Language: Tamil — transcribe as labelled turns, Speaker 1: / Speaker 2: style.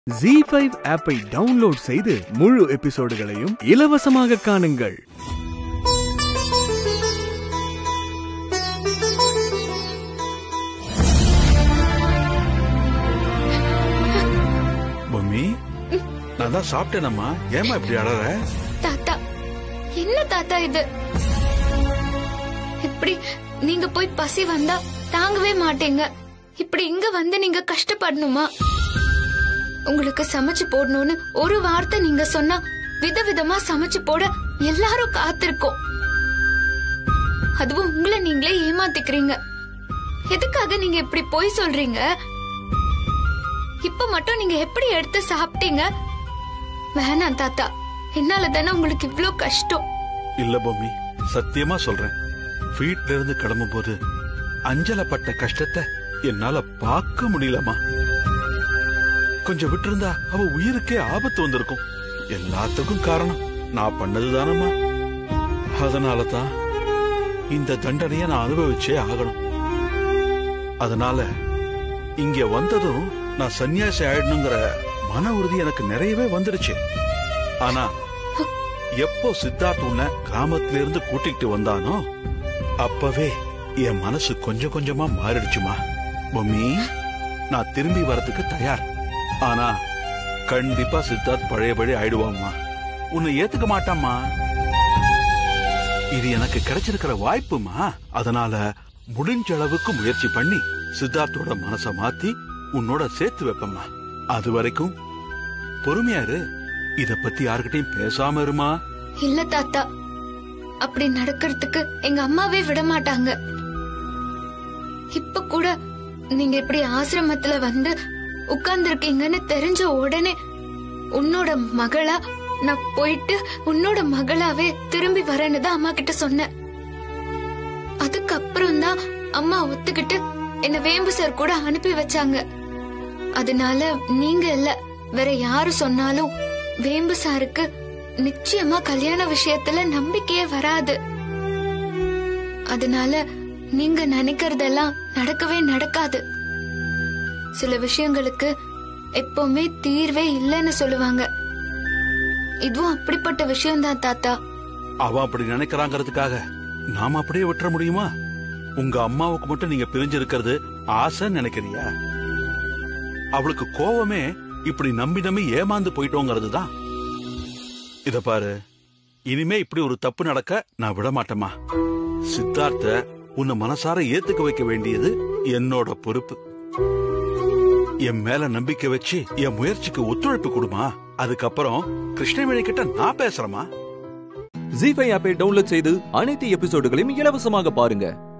Speaker 1: Zee5 ஆப்பை டவுன்லோட் செய்து முழு எபிசோடுகளையும் இலவசமாக காணுங்கள்.
Speaker 2: மம்மி, நான் தான் சாப்பிட்டேனம்மா. ஏமா இப்படி அழற?
Speaker 3: தாத்தா, என்ன தாத்தா இது? இப்படி நீங்க போய் பசி வந்தா தாங்கவே மாட்டீங்க. இப்படி இங்க வந்து நீங்க கஷ்டப்படணுமா? உங்களுக்கு சமைச்சு போடணும்னு ஒரு வார்த்தை நீங்க சொன்னா விதவிதமா சமைச்சு போட எல்லாரும் காத்திருக்கோம். அதுவும் உங்களை நீங்களே ஏமாத்திக்கிறீங்க. எதுக்காக நீங்க இப்படி போய் சொல்றீங்க? இப்ப மட்டும் நீங்க எப்படி எடுத்து சாப்பிட்டீங்க? வேணாம் தாத்தா, என்னால தானே உங்களுக்கு இவ்ளோ கஷ்டம்.
Speaker 2: இல்ல பொம்மி, சத்தியமா சொல்றேன். வீட்ல இருந்து கிளம்பும் போது அஞ்சலப்பட்ட கஷ்டத்தை என்னால பார்க்க முடியலமா. கொஞ்சம் விட்டு இருந்தா அவ உயிருக்கே ஆபத்து வந்திருக்கும். எல்லாத்துக்கும் காரணம் நான் பண்ணதுதானம்மா. அதனாலதான் இந்த தண்டனைய நான் அனுபவிச்சே ஆகணும். அதனால இங்க வந்ததும் நான் சன்னியாசி ஆயிடணுங்கிற மன உறுதி எனக்கு நிறையவே வந்துடுச்சு. ஆனா எப்போ சித்தார்த் உன்னை கிராமத்துல இருந்து கூட்டிகிட்டு வந்தானோ அப்பவே என் மனசு கொஞ்சம் கொஞ்சமா மாறிடுச்சுமா. மம்மி, நான் திரும்பி வரதுக்கு தயார். ஆனா கண்டிப்பா சித்தார்த் பழையபடி ஆயிடுவாம்மா. உன்னை ஏத்துக்க மாட்டாம்மா. இது எனக்கு கிடைச்சிருக்கிற வாய்ப்புமா. அதனால முடிஞ்ச அளவுக்கு முயற்சி பண்ணி சித்தார்த்தோட மனச மாத்தி உன்னோட சேர்த்து வைப்பம்மா. அது வரைக்கும் பொறுமையாரு. இத பத்தி யாருக்கிட்டையும் பேசாம இருமா.
Speaker 3: இல்ல தாத்தா, அப்படி நடக்கிறதுக்கு எங்க அம்மாவே விட மாட்டாங்க. இப்ப கூட நீங்க இப்படி ஆசிரமத்துல வந்து உட்கார்ந்துருக்கீங்கன்னு தெரிஞ்ச உடனே உன்னோட மகளா நான் போயிட்டு உன்னோட மகளாவே திரும்பி வரேன்னு தான் அம்மா கிட்ட சொன்னேன். அதுக்கப்புறம் தான் அம்மா ஒத்துக்கிட்டு என்ன வேம்பு சார் கூட அனுப்பி வச்சாங்க. அதனால நீங்க இல்ல வேற யாரு சொன்னாலும் வேம்பு சாருக்கு நிச்சயமா கல்யாண விஷயத்துல நம்பிக்கையே வராது. அதனால நீங்க நினைக்கிறதெல்லாம் நடக்கவே நடக்காது. சில விஷயங்களுக்கு எப்பவுமே தீர்வே இல்லைன்னு சொல்லுவாங்க. இதுவும் அப்படிப்பட்ட விஷயம் தான் தாத்தா.
Speaker 2: அவ அப்படி நினைக்கிறாங்கிறதுக்காக நாம அப்படியே விட்டுற முடியுமா? உங்க அம்மாவுக்கு மட்டும் நீங்க பிரிஞ்சிருக்கிறது ஆசை நினைக்கிறியா? அவளுக்கு கோவமே இப்படி நம்பி நம்பி ஏமாந்து போயிட்டோங்கிறது தான். இத பாரு, இனிமே இப்படி ஒரு தப்பு நடக்க நான் விட மாட்டேமா. சித்தார்த்த உன்னை மனசார ஏத்துக்க வைக்க வேண்டியது என்னோட பொறுப்பு. என் மேல நம்பிக்கை வச்சு என் முயற்சிக்கு ஒத்துழைப்பு கொடுமா. அதுக்கப்புறம் கிருஷ்ணவேணி கிட்ட நான் பேசுறேமா.
Speaker 4: Zee5 ஆப்பை டவுன்லோட் செய்து அனைத்து எபிசோடுகளையும் இலவசமாக பாருங்க.